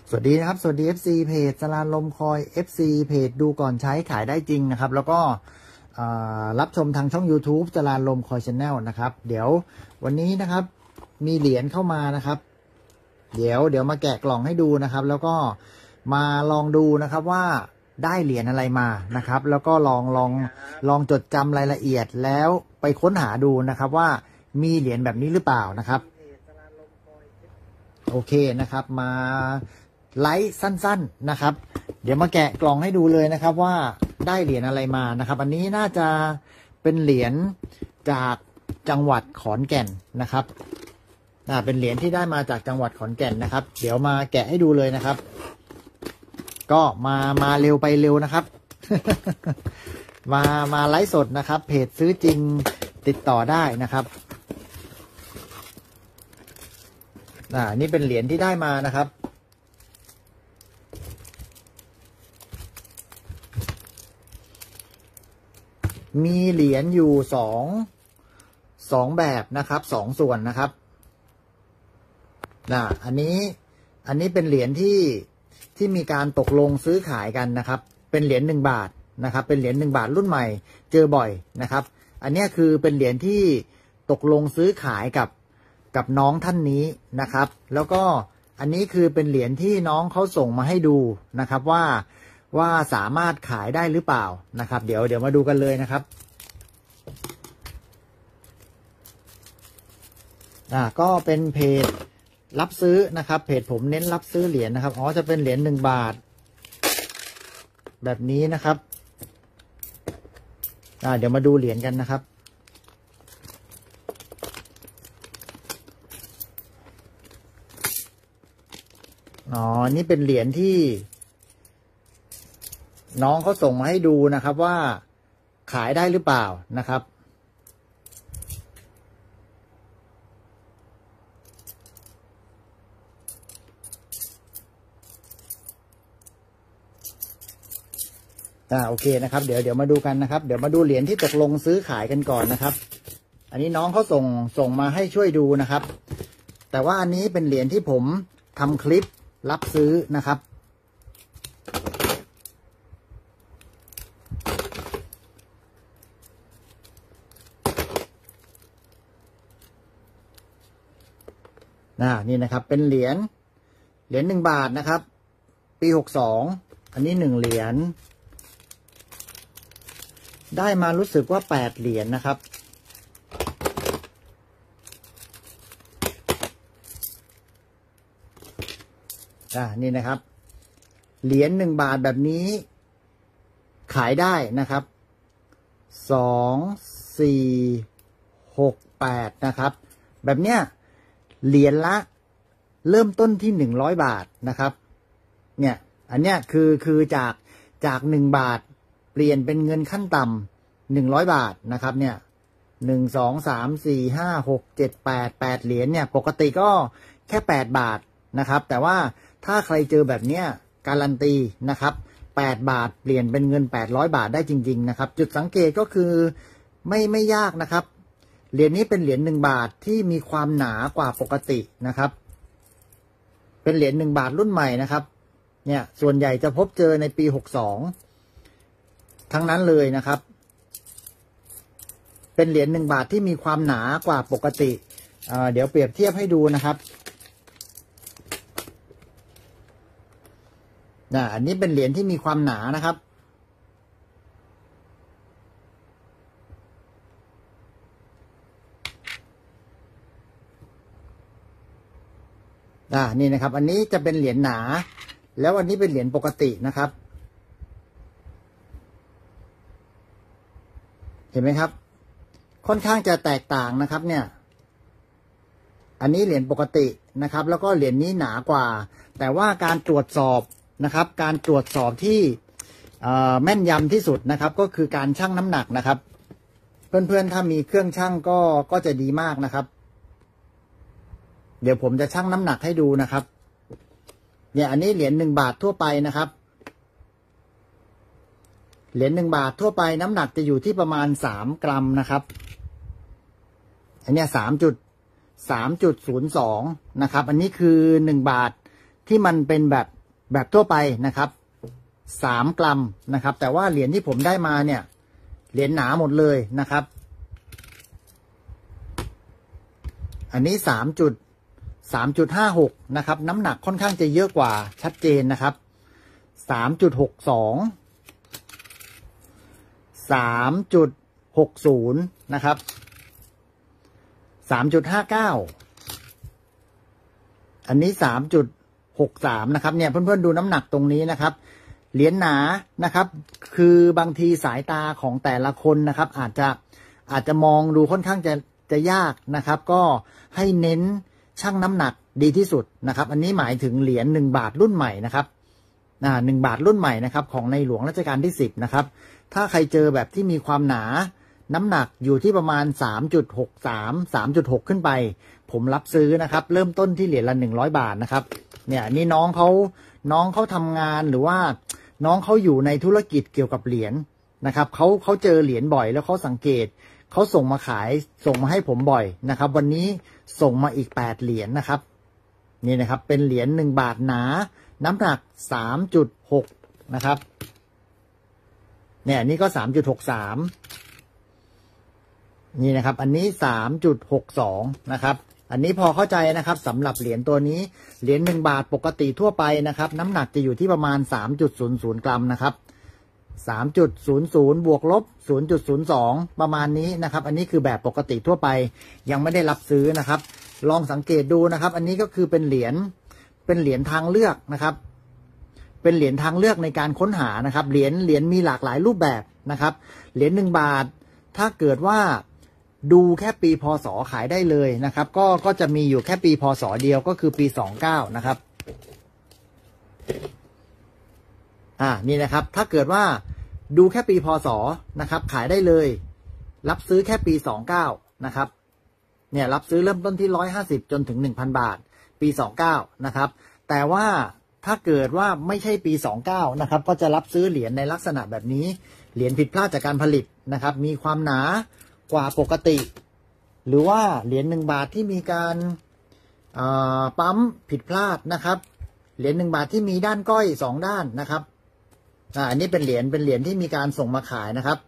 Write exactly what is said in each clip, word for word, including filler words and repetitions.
สวัสดีนะครับสวัสดี เอฟ ซี เพจสลานลมคอย เอฟ ซี เพจดูก่อนใช้ขายได้จริงนะครับแล้วก็รับชมทางช่อง YouTube สลานลมคอย Channel นะครับเดี๋ยววันนี้นะครับมีเหรียญเข้ามานะครับเดี๋ยวเดี๋ยวมาแกะกล่องให้ดูนะครับแล้วก็มาลองดูนะครับว่าได้เหรียญอะไรมานะครับแล้วก็ลองลองลองจดจำรายละเอียดแล้วไปค้นหาดูนะครับว่ามีเหรียญแบบนี้หรือเปล่านะครับโอเคนะครับมาไลฟ์สั้นๆนะครับเดี๋ยวมาแกะกล่องให้ดูเลยนะครับว่าได้เหรียญอะไรมานะครับอันนี้น่าจะเป็นเหรียญจากจังหวัดขอนแก่นนะครับอ่าเป็นเหรียญที่ได้มาจากจังหวัดขอนแก่นนะครับเดี๋ยวมาแกะให้ดูเลยนะครับก็มามาเร็วไปเร็วนะครับ มามาไลฟ์สดนะครับเพจซื้อจริงติดต่อได้นะครับอ่านี่เป็นเหรียญที่ได้มานะครับมีเหรียญอยู่สองสองแบบนะครับสองส่วนนะครับนะอันนี้อันนี้เป็นเหรียญที่ที่มีการตกลงซื้อขายกันนะครับเป็นเหรียญหนึ่งบาทนะครับเป็นเหรียญหนึ่งบาทรุ่นใหม่เจอบ่อยนะครับอันนี้คือเป็นเหรียญที่ตกลงซื้อขายกับกับน้องท่านนี้นะครับแล้วก็อันนี้คือเป็นเหรียญที่น้องเขาส่งมาให้ดูนะครับว่าว่าสามารถขายได้หรือเปล่านะครับเดี๋ยวเดี๋ยวมาดูกันเลยนะครับอ่าก็เป็นเพจรับซื้อนะครับเพจผมเน้นรับซื้อเหรียญนะครับอ๋อจะเป็นเหรียญหนึ่งบาทแบบนี้นะครับอ่าเดี๋ยวมาดูเหรียญกันนะครับอ๋อนี่เป็นเหรียญที่น้องเขาส่งมาให้ดูนะครับว่าขายได้หรือเปล่านะครับอ่าโอเคนะครับเดี๋ยวเดี๋ยวมาดูกันนะครับเดี๋ยวมาดูเหรียญที่ตกลงซื้อขายกันก่อนนะครับอันนี้น้องเขาส่งส่งมาให้ช่วยดูนะครับแต่ว่าอันนี้เป็นเหรียญที่ผมทำคลิปรับซื้อนะครับน่านี่นะครับเป็นเหรียญเหรียญหนึ่งบาทนะครับปีหกสองอันนี้หนึ่งเหรียญได้มารู้สึกว่าแปดเหรียญนะครับอ่านี่นะครับเหรียญหนึ่งบาทแบบนี้ขายได้นะครับสองสี่หกแปดนะครับแบบเนี้ยเหรียญละเริ่มต้นที่หนึ่งร้อยบาทนะครับเนี่ยอันเนี้ยคือคือจากจากหนึ่งบาทเปลี่ยนเป็นเงินขั้นต่ำหนึ่งร้อยบาทนะครับเนี่ยหนึ่งสองสามสี่ห้าหกเจ็ดแปดแปดเหรียญเนี่ยปกติก็แค่แปดบาทนะครับแต่ว่าถ้าใครเจอแบบเนี้ยการันตีนะครับแปดบาทเปลี่ยนเป็นเงินแปดร้อยบาทได้จริงๆนะครับจุดสังเกตก็คือไม่ไม่ยากนะครับเหรียญนี้เป็นเหรียญหนึ่งบาทที่มีความหนากว่าปกตินะครับเป็นเหรียญหนึ่งบาทรุ่นใหม่นะครับเนี่ยส่วนใหญ่จะพบเจอในปีหกสองทั้งนั้นเลยนะครับเป็นเหรียญหนึ่งบาทที่มีความหนากว่าปกติเอ่อเดี๋ยวเปรียบเทียบให้ดูนะครับนะอันนี้เป็นเหรียญที่มีความหนานะครับอ่านี่นะครับอันนี้จะเป็นเหรียญหนาแล้วอันนี้เป็นเหรียญปกตินะครับเห็นไหมครับค่อนข้างจะแตกต่างนะครับเนี่ยอันนี้เหรียญปกตินะครับแล้วก็เหรียญนี้หนากว่าแต่ว่าการตรวจสอบนะครับการตรวจสอบที่แม่นยำที่สุดนะครับก็คือการชั่งน้ำหนักนะครับเพื่อนๆถ้ามีเครื่องชั่งก็ก็จะดีมากนะครับเดี๋ยวผมจะชั่งน้ำหนักให้ดูนะครับเนี่ยอันนี้เหรียญหนึ่งบาททั่วไปนะครับเหรียญหนึ่งบาททั่วไปน้ำหนักจะอยู่ที่ประมาณสามกรัมนะครับอันนี้สามจุดสามจุดศูนย์สองนะครับอันนี้คือหนึ่งบาทที่มันเป็นแบบแบบทั่วไปนะครับสามกรัมนะครับแต่ว่าเหรียญที่ผมได้มาเนี่ยเหรียญหนาหมดเลยนะครับอันนี้สามจุดสามจุดห้าหกนะครับน้ำหนักค่อนข้างจะเยอะกว่าชัดเจนนะครับสามจุดหกสอง สามจุดหกศูนย์นะครับสามจุดห้าเก้าอันนี้สามจุดหกสามนะครับเนี่ยเพื่อนๆดูน้ำหนักตรงนี้นะครับเหรียญหนานะครับคือบางทีสายตาของแต่ละคนนะครับอาจจะอาจจะมองดูค่อนข้างจะจะยากนะครับก็ให้เน้นชั่งน้ำหนักดีที่สุดนะครับอันนี้หมายถึงเหรียญหนึ่งบาทรุ่นใหม่นะครับอ่าหนึ่งบาทรุ่นใหม่นะครับของในหลวงรัชกาลที่สิบนะครับถ้าใครเจอแบบที่มีความหนาน้ำหนักอยู่ที่ประมาณ สามจุดหกสาม สามจุดหก ขึ้นไปผมรับซื้อนะครับเริ่มต้นที่เหรียญละหนึ่งร้อยบาทนะครับเนี่ยนี่น้องเขาน้องเขาทำงานหรือว่าน้องเขาอยู่ในธุรกิจเกี่ยวกับเหรียญนะครับเขาเขาเจอเหรียญบ่อยแล้วเขาสังเกตเขาส่งมาขายส่งมาให้ผมบ่อยนะครับวันนี้ส่งมาอีกแปดเหรียญนะครับนี่นะครับเป็นเหรียญหนึ่งบาทหนาน้ำหนัก สามจุดหก นะครับเนี่ยนี่ก็ สามจุดหกสาม นี่นะครับอันนี้ สามจุดหกสอง นะครับอันนี้พอเข้าใจนะครับสำหรับเหรียญตัวนี้เหรียญหนึ่งบาทปกติทั่วไปนะครับน้ำหนักจะอยู่ที่ประมาณ สามจุดศูนย์ศูนย์ กรัมนะครับ สามจุดศูนย์ศูนย์ บวกลบ ศูนย์จุดศูนย์สอง ประมาณนี้นะครับอันนี้คือแบบปกติทั่วไปยังไม่ได้รับซื้อนะครับลองสังเกตดูนะครับอันนี้ก็คือเป็นเหรียญเป็นเหรียญทางเลือกนะครับเป็นเหรียญทางเลือกในการค้นหานะครับเหรียญเหรียญมีหลากหลายรูปแบบนะครับเหรียญหนึ่งบาทถ้าเกิดว่าดูแค่ปีพศขายได้เลยนะครับก็ก็จะมีอยู่แค่ปีพศเดียวก็คือปีสองเก้านะครับอ่านี่นะครับถ้าเกิดว่าดูแค่ปีพศนะครับขายได้เลยรับซื้อแค่ปีสองเก้านะครับเนี่ยรับซื้อเริ่มต้นที่หนึ่งร้อยห้าสิบจนถึง หนึ่งพัน บาทปีสองเก้านะครับแต่ว่าถ้าเกิดว่าไม่ใช่ปีสองเก้านะครับก็จะรับซื้อเหรียญในลักษณะแบบนี้เหรียญผิดพลาดจากการผลิตนะครับมีความหนากว่าปกติหรือว่าเหรียญหนึ่งบาทที่มีการปั๊มผิดพลาดนะครับเหรียญหนึ่งบาทที่มีด้านก้อยสองด้านนะครับอ่าอันนี้เป็นเหรียญเป็นเหรียญที่มีการส่งมาขายนะครับ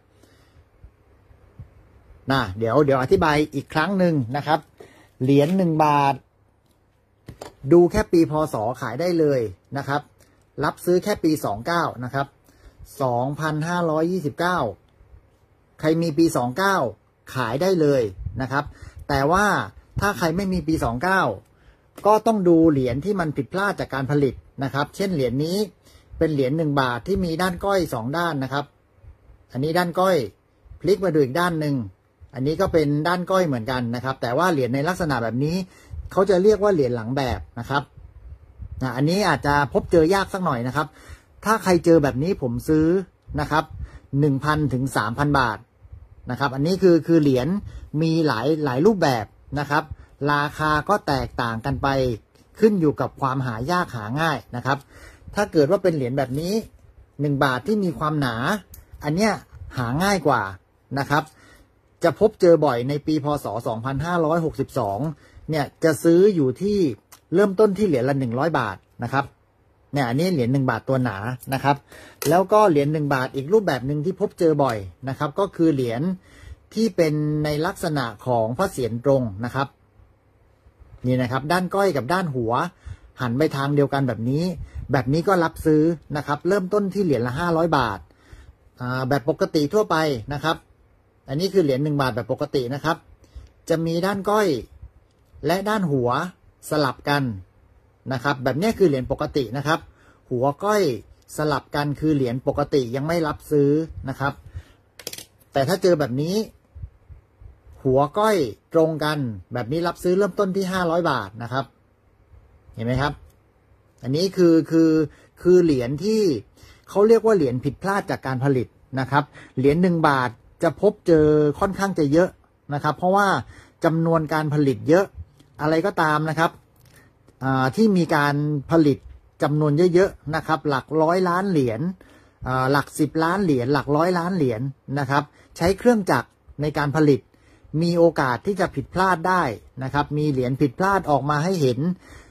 นะเดี๋ยวเดี๋ยวอธิบายอีกครั้งหนึ่งนะครับเหรียญหนึ่งบาทดูแค่ปีพศขายได้เลยนะครับรับซื้อแค่ปีสองเก้านะครับสองพันห้าร้อยยี่สิบเก้าใครมีปีสองเก้าขายได้เลยนะครับแต่ว่าถ้าใครไม่มีปีสองเก้าก็ต้องดูเหรียญที่มันผิดพลาดจากการผลิตนะครับเช่นเหรียญนี้เป็นเหรียญหนึ่งบาทที่มีด้านก้อยสองด้านนะครับอันนี้ด้านก้อยพลิกมาดูอีกด้านหนึ่งอันนี้ก็เป็นด้านก้อยเหมือนกันนะครับแต่ว่าเหรียญในลักษณะแบบนี้เขาจะเรียกว่าเหรียญหลังแบบนะครับนะอันนี้อาจจะพบเจอยากสักหน่อยนะครับถ้าใครเจอแบบนี้ผมซื้อนะครับ หนึ่งพัน ถึง สามพัน บาทนะครับอันนี้คือคือเหรียญมีหลายหลายรูปแบบนะครับราคาก็แตกต่างกันไปขึ้นอยู่กับความหายากหาง่ายนะครับถ้าเกิดว่าเป็นเหรียญแบบนี้หนึ่งบาทที่มีความหนาอันเนี้ยหาง่ายกว่านะครับจะพบเจอบ่อยในปีพศสองพันห้าร้อยหกสิบสองเนี่ยจะซื้ออยู่ที่เริ่มต้นที่เหรียญละหนึ่งร้อยบาทนะครับเนี่ยอันนี้เหรียญหนึ่งบาทตัวหนานะครับแล้วก็เหรียญหนึ่งบาทอีกรูปแบบหนึ่งที่พบเจอบ่อยนะครับก็คือเหรียญที่เป็นในลักษณะของพระเศียรตรงนะครับนี่นะครับด้านก้อยกับด้านหัวหันไปทางเดียวกันแบบนี้แบบนี้ก็รับซื้อนะครับเริ่มต้นที่เหรียญละห้าร้อยบาทอ่าแบบปกติทั่วไปนะครับอันนี้คือเหรียญหนึ่งบาทแบบปกตินะครับจะมีด้านก้อยและด้านหัวสลับกันนะครับแบบนี้คือเหรียญปกตินะครับหัวก้อยสลับกันคือเหรียญปกติยังไม่รับซื้อนะครับแต่ถ้าเจอแบบนี้หัวก้อยตรงกันแบบนี้รับซื้อเริ่มต้นที่ห้าร้อยบาทนะครับเห็นไหมครับอันนี้คือคือคือเหรียญที่เขาเรียกว่าเหรียญผิดพลาดจากการผลิตนะครับเหรียญหนึ่งบาทจะพบเจอค่อนข้างจะเยอะนะครับเพราะว่าจำนวนการผลิตเยอะอะไรก็ตามนะครับที่มีการผลิตจำนวนเยอะๆนะครับหลักร้อยล้านเหรียญหลักสิบล้านเหรียญหลักร้อยล้านเหรียญนะครับใช้เครื่องจักรในการผลิตมีโอกาสที่จะผิดพลาดได้นะครับมีเหรียญผิดพลาดออกมาให้เห็น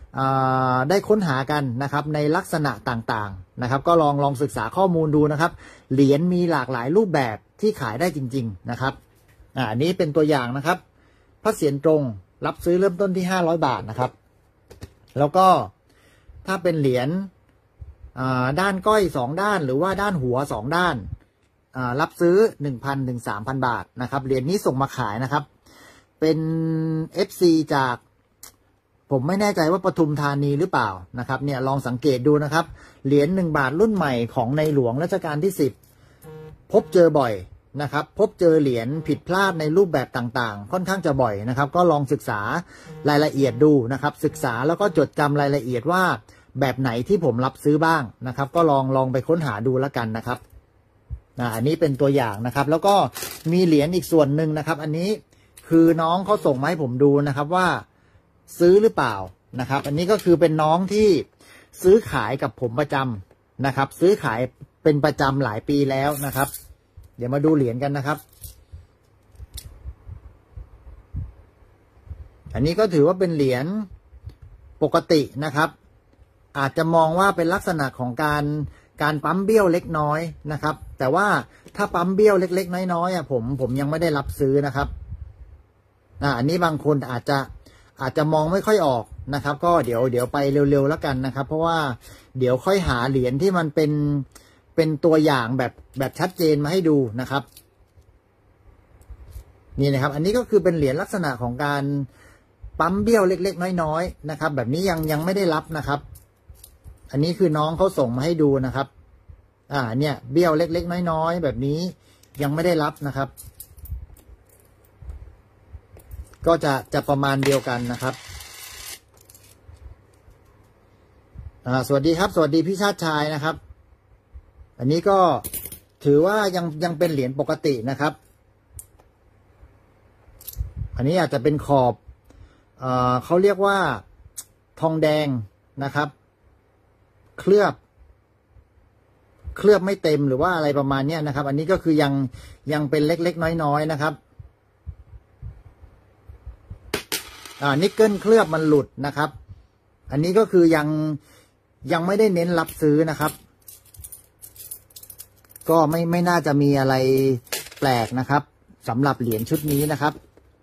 ได้ค้นหากันนะครับในลักษณะต่างๆนะครับก็ลองลองศึกษาข้อมูลดูนะครับเหรียญมีหลากหลายรูปแบบที่ขายได้จริงๆนะครับอ่าอันนี้เป็นตัวอย่างนะครับพระเศียรตรงรับซื้อเริ่มต้นที่ห้าร้อยบาทนะครับแล้วก็ถ้าเป็นเหรียญด้านก้อยสองด้านหรือว่าด้านหัวสองด้านรับซื้อ หนึ่งพัน ถึง สามพัน บาทนะครับเหรียญนี้ส่งมาขายนะครับเป็น เอฟ ซี จากผมไม่แน่ใจว่าปทุมธานีหรือเปล่านะครับเนี่ยลองสังเกตดูนะครับเหรียญหนึ่งบาทรุ่นใหม่ของในหลวงรัชกาลที่สิบพบเจอบ่อยนะครับพบเจอเหรียญผิดพลาดในรูปแบบต่างๆค่อนข้างจะบ่อยนะครับก็ลองศึกษารายละเอียดดูนะครับศึกษาแล้วก็จดจำรายละเอียดว่าแบบไหนที่ผมรับซื้อบ้างนะครับก็ลองลองไปค้นหาดูแล้วกันนะครับอันนี้เป็นตัวอย่างนะครับแล้วก็มีเหรียญอีกส่วนหนึ่งนะครับอันนี้คือน้องเขาส่งมาให้ผมดูนะครับว่าซื้อหรือเปล่านะครับอันนี้ก็คือเป็นน้องที่ซื้อขายกับผมประจำนะครับซื้อขายเป็นประจำหลายปีแล้วนะครับเดี๋ยวมาดูเหรียญกันนะครับอันนี้ก็ถือว่าเป็นเหรียญปกตินะครับอาจจะมองว่าเป็นลักษณะของการการปั๊มเบี้ยวเล็กน้อยนะครับแต่ว่าถ้าปั๊มเบี้ยวเล็กๆน้อยๆอ่ะผมผมยังไม่ได้รับซื้อนะครับอ่าอันนี้บางคนอาจจะอาจจะมองไม่ค่อยออกนะครับก็เดี๋ยวเดี๋ยวไปเร็วๆแล้วกันนะครับเพราะว่าเดี๋ยวค่อยหาเหรียญที่มันเป็นเป็นตัวอย่างแบบแบบชัดเจนมาให้ดูนะครับนี่นะครับอันนี้ก็คือเป็นเหรียญลักษณะของการปั๊มเบี้ยวเล็กๆน้อยๆนะครับแบบนี้ยังยังไม่ได้รับนะครับอันนี้คือน้องเขาส่งมาให้ดูนะครับอ่าเนี่ยเบี้ยวเล็กๆน้อยๆแบบนี้ยังไม่ได้รับนะครับก็จะจะประมาณเดียวกันนะครับอ่าสวัสดีครับสวัสดีพี่ชาติชายนะครับอันนี้ก็ถือว่ายังยังเป็นเหรียญปกตินะครับอันนี้อาจจะเป็นขอบเอ่อเขาเรียกว่าทองแดงนะครับเคลือบเคลือบไม่เต็มหรือว่าอะไรประมาณนี้นะครับอันนี้ก็คือยังยังเป็นเล็กๆน้อยๆนะครับอ่านิกเกิลเคลือบมันหลุดนะครับอันนี้ก็คือยังยังไม่ได้เน้นรับซื้อนะครับก็ไม่ไม่น่าจะมีอะไรแปลกนะครับสำหรับเหรียญชุดนี้นะครับ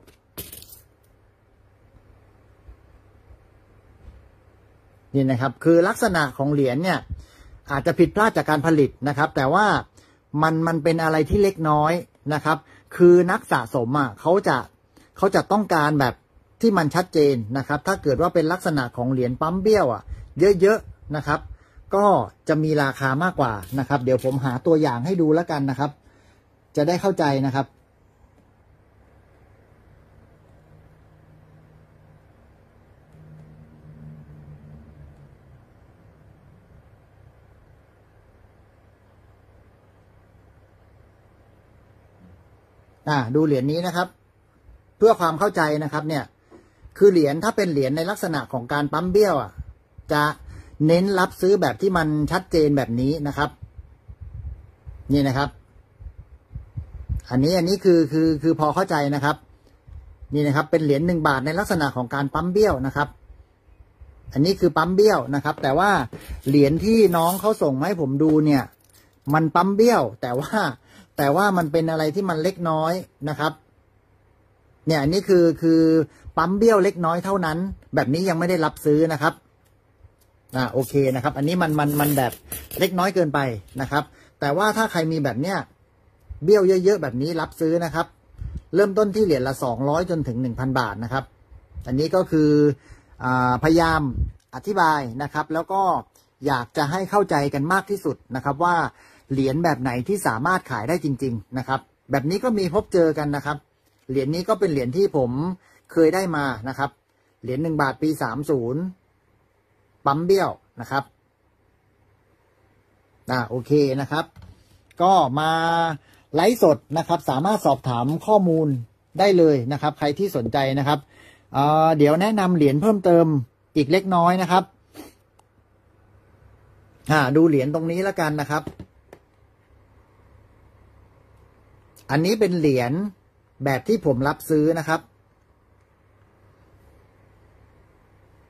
นี่นะครับคือลักษณะของเหรียญเนี่ยอาจจะผิดพลาดจากการผลิตนะครับแต่ว่ามันมันเป็นอะไรที่เล็กน้อยนะครับคือนักสะสมอ่ะเขาจะเขาจะต้องการแบบที่มันชัดเจนนะครับถ้าเกิดว่าเป็นลักษณะของเหรียญปั๊มเบี้ยวอ่ะเยอะๆนะครับก็จะมีราคามากกว่านะครับเดี๋ยวผมหาตัวอย่างให้ดูแล้วกันนะครับจะได้เข้าใจนะครับอ่าดูเหรียญนี้นะครับเพื่อความเข้าใจนะครับเนี่ยคือเหรียญถ้าเป็นเหรียญในลักษณะของการปั๊มเบี้ยวอ่ะจะเน้นรับซื้อแบบที่มันชัดเจนแบบนี้นะครับนี่นะครับอันนี้อันนี้คือคือคือพอเข้าใจนะครับนี่นะครับเป็นเหรียญหนึ่งบาทในลักษณะของการปั๊มเบี้ยวนะครับอันนี้คือปั๊มเบี้ยวนะครับแต่ว่าเหรียญที่น้องเขาส่งมาให้ผมดูเนี่ยมันปั๊มเบี้ยวแต่ว่าแต่ว่ามันเป็นอะไรที่มันเล็กน้อยนะครับเนี่ยอันนี้คือคือปั๊มเบี้ยวเล็กน้อยเท่านั้นแบบนี้ยังไม่ได้รับซื้อนะครับอ่าโอเคนะครับอันนี้มันมันมันแบบเล็กน้อยเกินไปนะครับแต่ว่าถ้าใครมีแบบเนี้ยเบี้ยวเยอะๆแบบนี้รับซื้อนะครับเริ่มต้นที่เหรียญละสองร้อยจนถึง หนึ่งพัน บาทนะครับอันนี้ก็คืออ่าพยายามอธิบายนะครับแล้วก็อยากจะให้เข้าใจกันมากที่สุดนะครับว่าเหรียญแบบไหนที่สามารถขายได้จริงๆนะครับแบบนี้ก็มีพบเจอกันนะครับเหรียญนี้ก็เป็นเหรียญที่ผมเคยได้มานะครับเหรียญหนึ่งบาทปีสามสิบปั๊มเบี้ยวนะครับอ่าโอเคนะครับก็มาไลฟ์สดนะครับสามารถสอบถามข้อมูลได้เลยนะครับใครที่สนใจนะครับเอ่อเดี๋ยวแนะนำเหรียญเพิ่มเติมอีกเล็กน้อยนะครับอ่าดูเหรียญตรงนี้แล้วกันนะครับอันนี้เป็นเหรียญแบบที่ผมรับซื้อนะครับ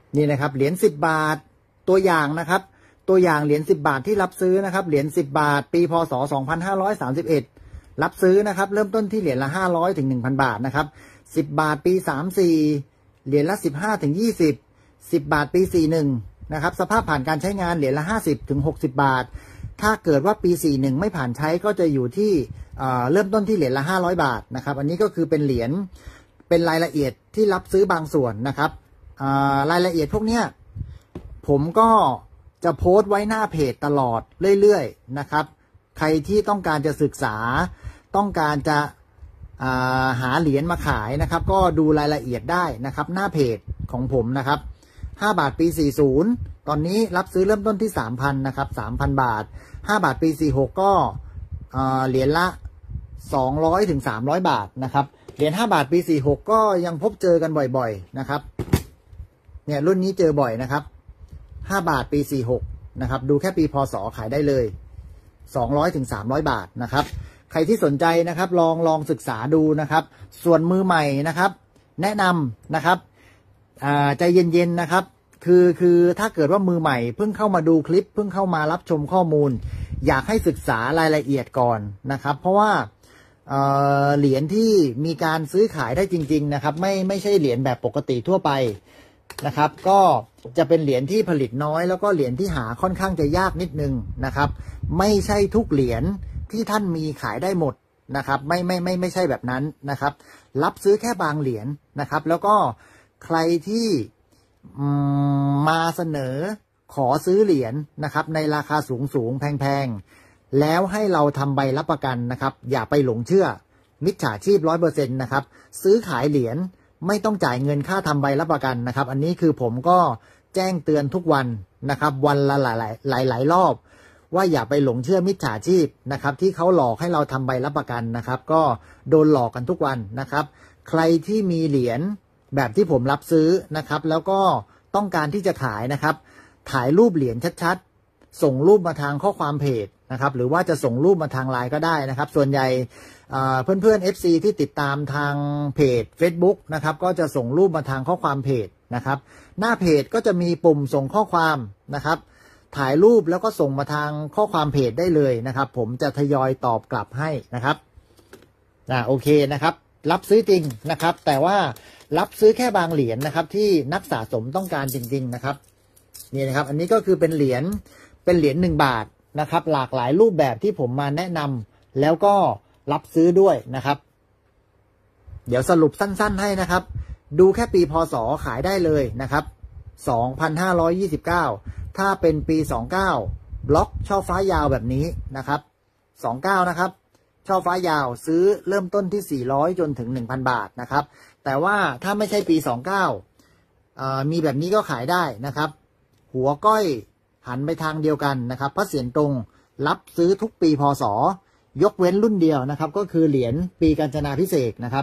นี่นะครับเหรียญสิบบาทตัวอย่างนะครับตัวอย่างเหรียญสิบบาทที่รับซื้อนะครับเหรียญสิบบาทปีพศสองพันห้าร้อยสามสิบเอ็ดรับซื้อนะครับเริ่มต้นที่เหรียญละห้าร้อยถึงหนึ่งพันบาทนะครับสิบบาทปีสามสิบสี่เหรียญละสิบห้าถึงยี่สิบ สิบบาทปีสี่สิบเอ็ดนะครับสภาพผ่านการใช้งานเหรียญละห้าสิบถึงหกสิบบาทถ้าเกิดว่าปีสี่สิบเอ็ดไม่ผ่านใช้ก็จะอยู่ที่เริ่มต้นที่เหรียญละห้าร้อยบาทนะครับอันนี้ก็คือเป็นเหรียญเป็นรายละเอียดที่รับซื้อบางส่วนนะครับรายละเอียดพวกเนี้ยผมก็จะโพสต์ไว้หน้าเพจตลอดเรื่อยๆนะครับใครที่ต้องการจะศึกษาต้องการจะาหาเหรียญมาขายนะครับก็ดูรายละเอียดได้นะครับหน้าเพจของผมนะครับห้าบาทปีสี่สิบตอนนี้รับซื้อเริ่มต้นที่ สามพัน นะครับ สามพัน บาทห้าบาทปีสี่สิบหกก็เหรียญละสองร้อยถึงสามร้อยบาทนะครับเหรียญห้าบาทปีสี่สิบหกก็ยังพบเจอกันบ่อยๆนะครับเนี่ยรุ่นนี้เจอบ่อยนะครับห้าบาทปีสี่สิบหกนะครับดูแค่ปีพศขายได้เลยสองร้อยถึงสามร้อยบาทนะครับใครที่สนใจนะครับลองลองศึกษาดูนะครับส่วนมือใหม่นะครับแนะนำนะครับใจเย็นๆนะครับคือคือถ้าเกิดว่ามือใหม่เพิ่งเข้ามาดูคลิปเพิ่งเข้ามารับชมข้อมูลอยากให้ศึกษารายละเอียดก่อนนะครับเพราะว่าเอ่อเหรียญที่มีการซื้อขายได้จริงๆนะครับไม่ไม่ใช่เหรียญแบบปกติทั่วไปนะครับก็จะเป็นเหรียญที่ผลิตน้อยแล้วก็เหรียญที่หาค่อนข้างจะยากนิดนึงนะครับไม่ใช่ทุกเหรียญที่ท่านมีขายได้หมดนะครับไม่ไม่ไม่ไม่ใช่แบบนั้นนะครับรับซื้อแค่บางเหรียญนะครับแล้วก็ใครที่มาเสนอขอซื้อเหรียญนะครับในราคาสูงสูงแพงๆแล้วให้เราทำใบรับประกันนะครับอย่าไปหลงเชื่อมิจฉาชีพ ร้อยเปอร์เซ็นต์ นะครับซื้อขายเหรียญไม่ต้องจ่ายเงินค่าทำใบรับประกันนะครับอันนี้คือผมก็แจ้งเตือนทุกวันนะครับวันละหลายหลายหลายรอบว่าอย่าไปหลงเชื่อมิจฉาชีพนะครับที่เขาหลอกให้เราทำใบรับประกันนะครับก็โดนหลอกกันทุกวันนะครับใครที่มีเหรียญแบบที่ผมรับซื้อนะครับแล้วก็ต้องการที่จะขายนะครับถ่ายรูปเหรียญชัดๆส่งรูปมาทางข้อความเพจนะครับหรือว่าจะส่งรูปมาทางไลน์ก็ได้นะครับส่วนใหญ่เพื่อนๆ เอฟ ซี ที่ติดตามทางเพจ Facebook นะครับก็จะส่งรูปมาทางข้อความเพจนะครับหน้าเพจก็จะมีปุ่มส่งข้อความนะครับถ่ายรูปแล้วก็ส่งมาทางข้อความเพจได้เลยนะครับผมจะทยอยตอบกลับให้นะครับอ่าโอเคนะครับรับซื้อจริงนะครับแต่ว่ารับซื้อแค่บางเหรียญนะครับที่นักสะสมต้องการจริงๆนะครับนี่นะครับอันนี้ก็คือเป็นเหรียญเป็นเหรียญหนึ่งบาทนะครับหลากหลายรูปแบบที่ผมมาแนะนำแล้วก็รับซื้อด้วยนะครับเดี๋ยวสรุปสั้นๆให้นะครับดูแค่ปีพศขายได้เลยนะครับสองพันห้าร้อยยี่สิบเก้าถ้าเป็นปีสองสิบเก้าบล็อกช่อฟ้ายาวแบบนี้นะครับสองสิบเก้านะครับช่อฟ้ายาวซื้อเริ่มต้นที่สี่ร้อยจนถึง หนึ่งพัน บาทนะครับแต่ว่าถ้าไม่ใช่ปีสองสิบเก้าเอ่อมีแบบนี้ก็ขายได้นะครับหัวก้อยหันไปทางเดียวกันนะครับพระเศียรตรงรับซื้อทุกปีพศยกเว้นรุ่นเดียวนะครับก็คือเหรียญปีกาญจนาภิเษกนะครับ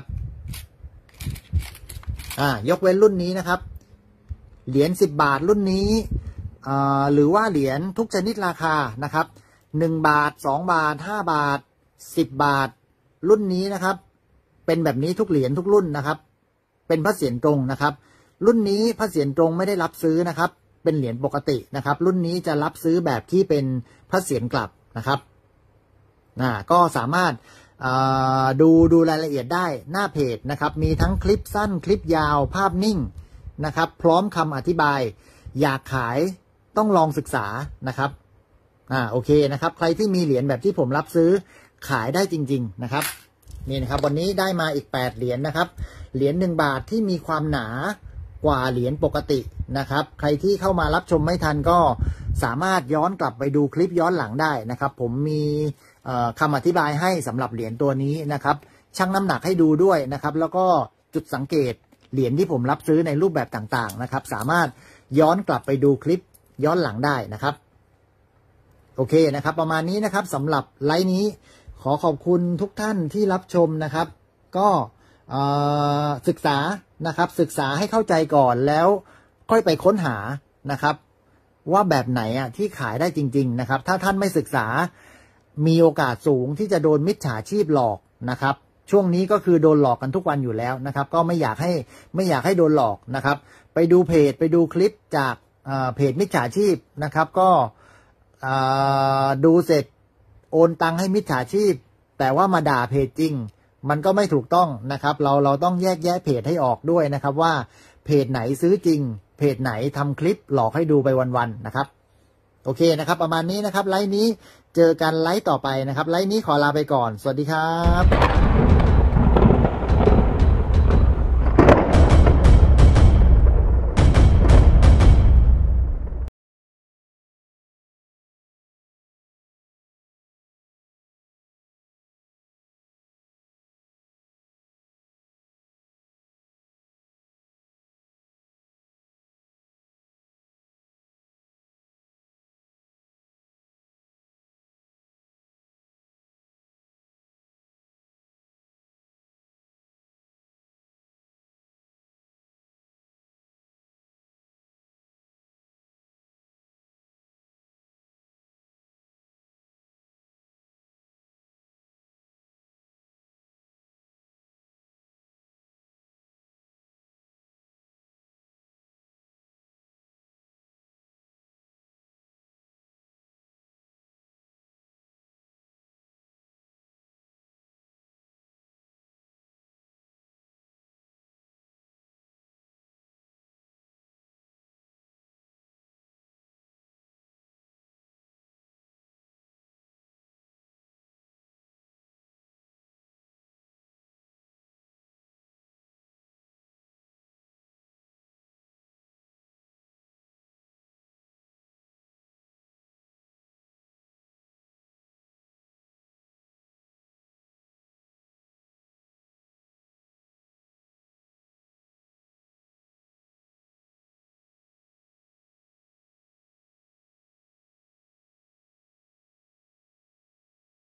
อ่ายกเว้นรุ่นนี้นะครับเหรียญสิบบาทรุ่นนี้อ่าหรือว่าเหรียญทุกชนิดราคานะครับหนึ่งบาทสองบาทห้าบาทสิบบาทรุ่นนี้นะครับเป็นแบบนี้ทุกเหรียญทุกรุ่นนะครับเป็นพระเศียรตรงนะครับรุ่นนี้พระเศียรตรงไม่ได้รับซื้อนะครับเป็นเหรียญปกตินะครับรุ่นนี้จะรับซื้อแบบที่เป็นพระเศียรกลับนะครับอ่าก็สามารถดูดูรายละเอียดได้หน้าเพจนะครับมีทั้งคลิปสั้นคลิปยาวภาพนิ่งนะครับพร้อมคำอธิบายอยากขายต้องลองศึกษานะครับอ่าโอเคนะครับใครที่มีเหรียญแบบที่ผมรับซื้อขายได้จริงๆนะครับนี่นะครับวันนี้ได้มาอีกแปดเหรียญนะครับเหรียญหนึ่งบาทที่มีความหนากว่าเหรียญปกตินะครับใครที่เข้ามารับชมไม่ทันก็สามารถย้อนกลับไปดูคลิปย้อนหลังได้นะครับผมมีคำอธิบายให้สำหรับเหรียญตัวนี้นะครับชั่งน้ำหนักให้ดูด้วยนะครับแล้วก็จุดสังเกตเหรียญที่ผมรับซื้อในรูปแบบต่างๆนะครับสามารถย้อนกลับไปดูคลิปย้อนหลังได้นะครับโอเคนะครับประมาณนี้นะครับสำหรับไลฟ์นี้ขอขอบคุณทุกท่านที่รับชมนะครับก็ศึกษานะครับศึกษาให้เข้าใจก่อนแล้วค่อยไปค้นหานะครับว่าแบบไหนอ่ะที่ขายได้จริงๆนะครับถ้าท่านไม่ศึกษามีโอกาสสูงที่จะโดนมิจฉาชีพหลอกนะครับช่วงนี้ก็คือโดนหลอกกันทุกวันอยู่แล้วนะครับก็ไม่อยากให้ไม่อยากให้โดนหลอกนะครับไปดูเพจไปดูคลิปจากเพจมิจฉาชีพนะครับก็ดูเสร็จโอนตังให้มิจฉาชีพแต่ว่ามาด่าเพจจริงมันก็ไม่ถูกต้องนะครับเราเราต้องแยกแยะเพจให้ออกด้วยนะครับว่าเพจไหนซื้อจริงเพจไหนทำคลิปหลอกให้ดูไปวันๆนะครับโอเคนะครับประมาณนี้นะครับไลฟ์นี้เจอกันไลฟ์ต่อไปนะครับไลฟ์นี้ขอลาไปก่อนสวัสดีครับ